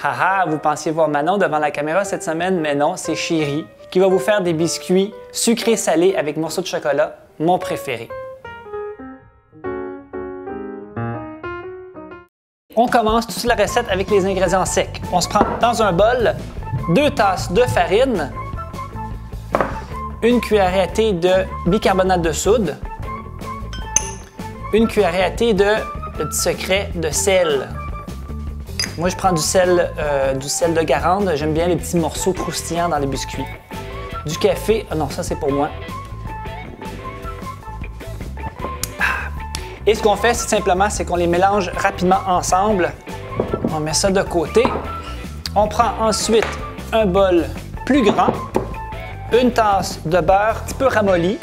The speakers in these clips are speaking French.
Haha, vous pensiez voir Manon devant la caméra cette semaine, mais non, c'est Chérie qui va vous faire des biscuits sucrés-salés avec morceaux de chocolat, mon préféré. On commence toute la recette avec les ingrédients secs. On se prend dans un bol 2 tasses de farine, une cuillerée à thé de bicarbonate de soude, une cuillerée à thé de, le petit secret, de sel. Moi, je prends du sel de Garande. J'aime bien les petits morceaux croustillants dans les biscuits. Du café. Ah non, ça, c'est pour moi. Et ce qu'on fait, c'est simplement, c'est qu'on les mélange rapidement ensemble. On met ça de côté. On prend ensuite un bol plus grand, une tasse de beurre un petit peu ramolli,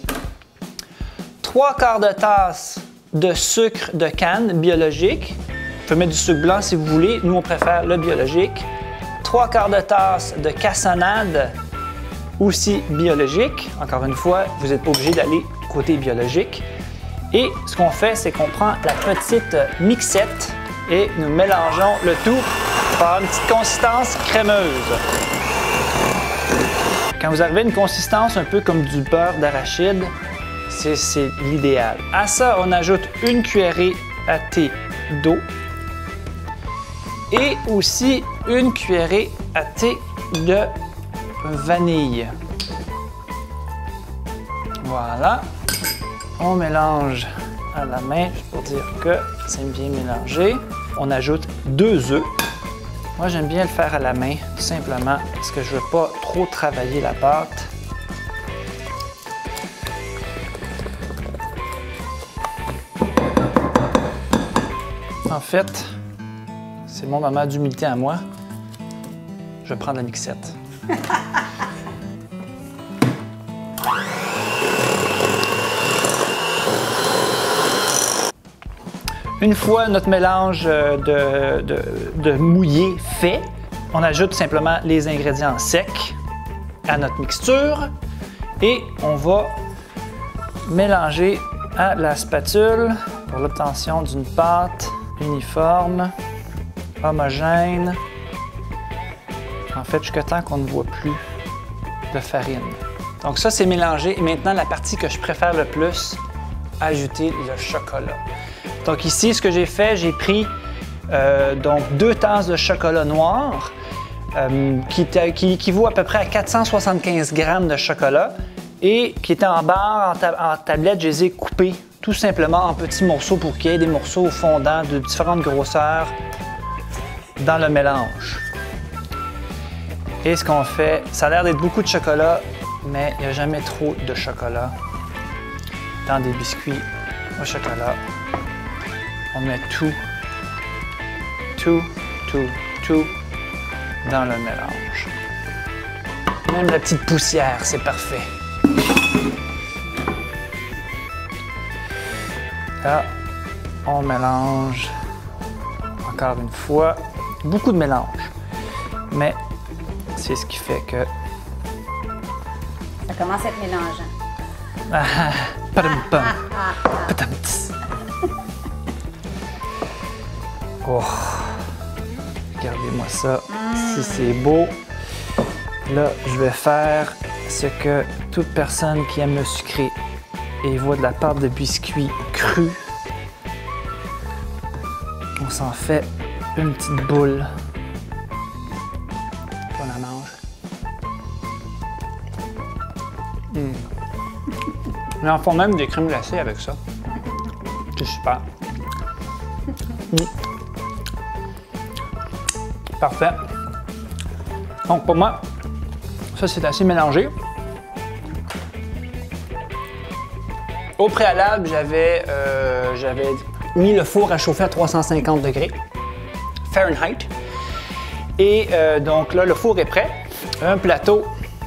3/4 de tasse de sucre de canne biologique. Vous pouvez mettre du sucre blanc si vous voulez. Nous, on préfère le biologique. 3/4 de tasse de cassonade, aussi biologique. Encore une fois, vous n'êtes pas obligé d'aller côté biologique. Et ce qu'on fait, c'est qu'on prend la petite mixette et nous mélangeons le tout pour avoir une petite consistance crémeuse. Quand vous arrivez à une consistance un peu comme du beurre d'arachide, c'est l'idéal. À ça, on ajoute une cuillerée à thé d'eau et aussi une cuillerée à thé de vanille. Voilà. On mélange à la main, juste pour dire que c'est bien mélangé. On ajoute 2 œufs. Moi, j'aime bien le faire à la main, tout simplement, parce que je ne veux pas trop travailler la pâte. En fait, c'est mon moment d'humilité à moi. Je vais prendre la mixette. Une fois notre mélange de mouillé fait, on ajoute simplement les ingrédients secs à notre mixture et on va mélanger à la spatule pour l'obtention d'une pâte uniforme, homogène, en fait jusqu'à temps qu'on ne voit plus de farine. Donc ça c'est mélangé et maintenant la partie que je préfère le plus, ajouter le chocolat. Donc ici ce que j'ai fait, j'ai pris donc 2 tasses de chocolat noir qui équivaut à peu près à 475 grammes de chocolat et qui était en barre, en tablette, je les ai coupés tout simplement en petits morceaux pour qu'il y ait des morceaux fondants de différentes grosseurs dans le mélange. Et ce qu'on fait, ça a l'air d'être beaucoup de chocolat, mais il n'y a jamais trop de chocolat dans des biscuits au chocolat. On met tout dans le mélange. Même la petite poussière, c'est parfait. Là, on mélange encore une fois. Beaucoup de mélange. Mais c'est ce qui fait que... Ça commence à être mélangeant. Oh, regardez-moi ça. Si c'est beau. Là, je vais faire ce que toute personne qui aime le sucré et voit de la pâte de biscuit crue. On s'en fait une petite boule. On la mange. Ils en font même des crèmes glacées avec ça. C'est super. Parfait. Donc pour moi, ça c'est assez mélangé. Au préalable, j'avais mis le four à chauffer à 350 degrés Fahrenheit. Et donc là, le four est prêt. Un plateau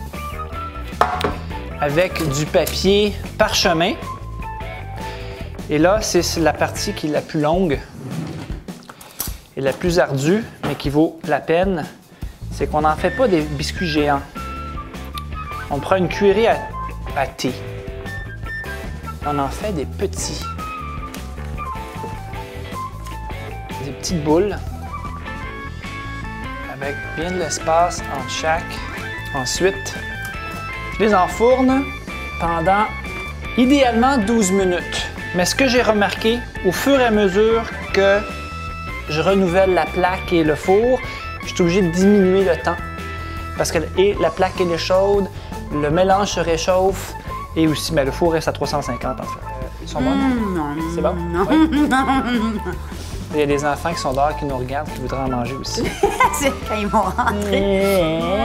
avec du papier parchemin. Et là, c'est la partie qui est la plus longue et la plus ardue, mais qui vaut la peine. C'est qu'on n'en fait pas des biscuits géants. On prend une cuillerée à thé. On en fait des petits. Des petites boules. avec bien de l'espace entre chaque. Ensuite, je les enfourne pendant idéalement 12 minutes. Mais ce que j'ai remarqué, au fur et à mesure que je renouvelle la plaque et le four, je suis obligé de diminuer le temps. Parce que la plaque elle est chaude, le mélange se réchauffe et aussi le four reste à 350 en fait. Ils sont bons? C'est bon? Non. Oui? Il y a des enfants qui sont dehors qui nous regardent qui voudraient en manger aussi. C'est quand ils vont rentrer.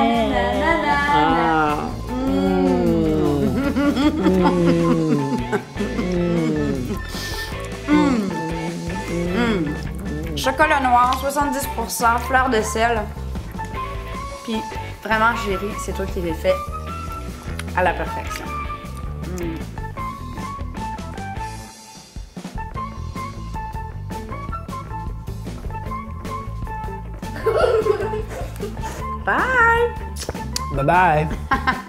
Chocolat noir, 70%, fleur de sel. Puis vraiment, chérie, c'est toi qui l'as fait à la perfection. Bye! Bye bye!